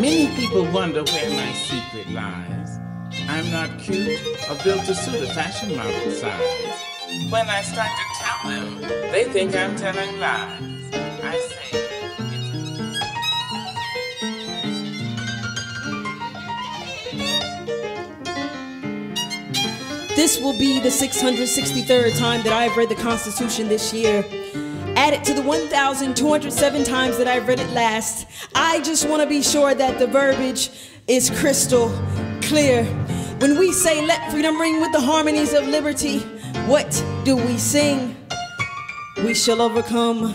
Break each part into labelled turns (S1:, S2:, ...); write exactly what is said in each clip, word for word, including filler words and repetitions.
S1: Many people wonder where my secret lies. I'm not cute or built to suit a fashion model size. When I start to tell them, they think I'm telling lies. I say,
S2: this will be the six hundred sixty-third time that I've read the Constitution this year. Added to the one thousand two hundred seven times that I've read it last. I just want to be sure that the verbiage is crystal clear. When we say let freedom ring with the harmonies of liberty, what do we sing? We shall overcome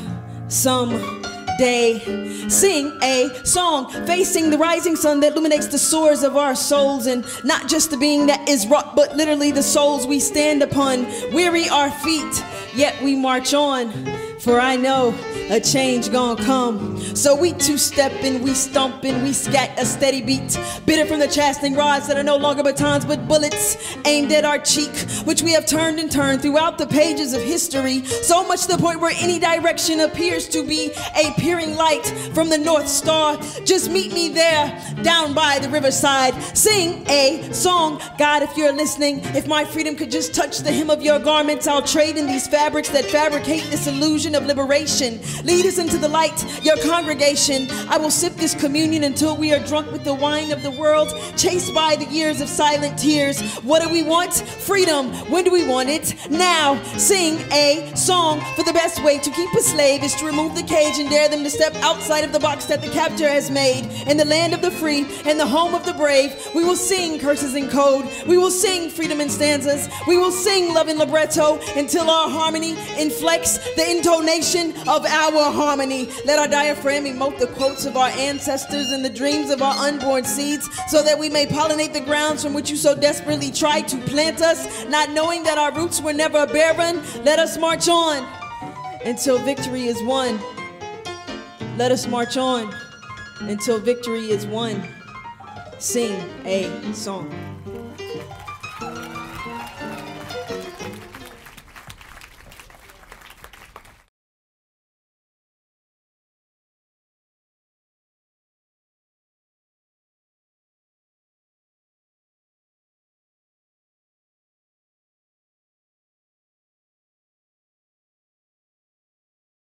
S2: someday. Sing a song facing the rising sun that illuminates the soars of our souls, and not just the being that is wrought, but literally the souls we stand upon. Weary our feet, yet we march on. For I know a change gonna come. So we two-step and we stomp and we scat a steady beat, bitter from the chastening rods that are no longer batons but bullets aimed at our cheek, which we have turned and turned throughout the pages of history, so much to the point where any direction appears to be a peering light from the North Star. Just meet me there, down by the riverside. Sing a song, God, if you're listening. If my freedom could just touch the hem of your garments, I'll trade in these fabrics that fabricate this illusion of liberation. Lead us into the light, your congregation. I will sip this communion until we are drunk with the wine of the world, chased by the years of silent tears. What do we want? Freedom. When do we want it? Now. Sing a song. For the best way to keep a slave is to remove the cage and dare them to step outside of the box that the captor has made. In the land of the free and the home of the brave, we will sing curses in code. We will sing freedom in stanzas. We will sing love in libretto until our harmony inflects the intonation of our harmony. Let our diaphragm emote the quotes of our ancestors and the dreams of our unborn seeds, so that we may pollinate the grounds from which you so desperately tried to plant us, not knowing that our roots were never barren. Let us march on until victory is won. Let us march on until victory is won. Sing a song.